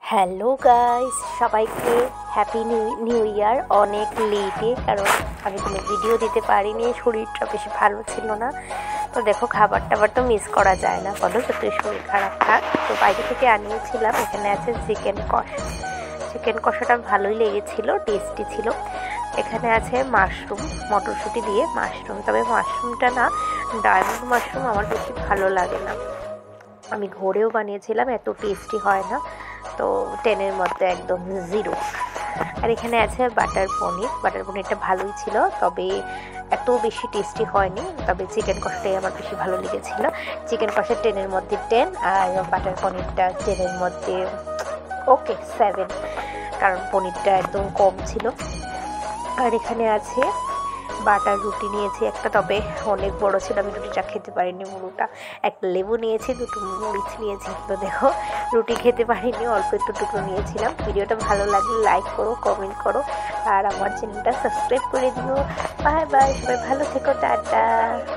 Hello guys, সবাইকে happy new year. অনেক লেটে, কারণ আমি কোনো ভিডিও দিতে পারিনি, শরীরটা বেশি ভালো ছিল না। তো দেখো, খাবার টাবার তো মিস করা যায় না, বলো, যতই শরীর খারাপ থাক। তো বাইরে থেকে আনিয়েছিলাম। এখানে আছে চিকেন কষা। চিকেন কষাটা ভালোই লেগেছিল, টেস্টি ছিল। এখানে আছে মাশরুম, মটরশুঁটি দিয়ে মাশরুম। তবে মাশরুমটা না, ডায়মন্ড মাশরুম আমার বেশি ভালো লাগে না। আমি ঘরেও বানিয়েছিলাম, এত টেস্টি হয় না। তো 10-এর মধ্যে একদম 0। আর এখানে আছে বাটার পনির। বাটার পনিরটা ভালোই ছিল, তবে এত বেশি টেস্টি হয়নি। তবে চিকেন কষাটাই আমার বেশি ভালো লেগেছিল। চিকেন কষা 10-এর মধ্যে 10, আর বাটার পনিরটা 10-এর মধ্যে ওকে 7, কারণ পনিরটা একদম কম ছিল। আর এখানে আছে বাটার রুটি নিয়েছি একটা, তবে অনেক বড় ছিল, আমি রুটিটা খেতে পারিনি। মুড়োটা একটা লেবু নিয়েছি, দুটো মরিচ নিয়েছি। তো দেখো, রুটি খেতে পারিনি, অল্প একটু টুকরো নিয়েছিলাম। ভিডিওটা ভালো লাগলে লাইক করো, কমেন্ট করো, আর আমার চ্যানেলটা সাবস্ক্রাইব করে দিও। বাই বাই, সবাই ভালো থেকো, টাটা।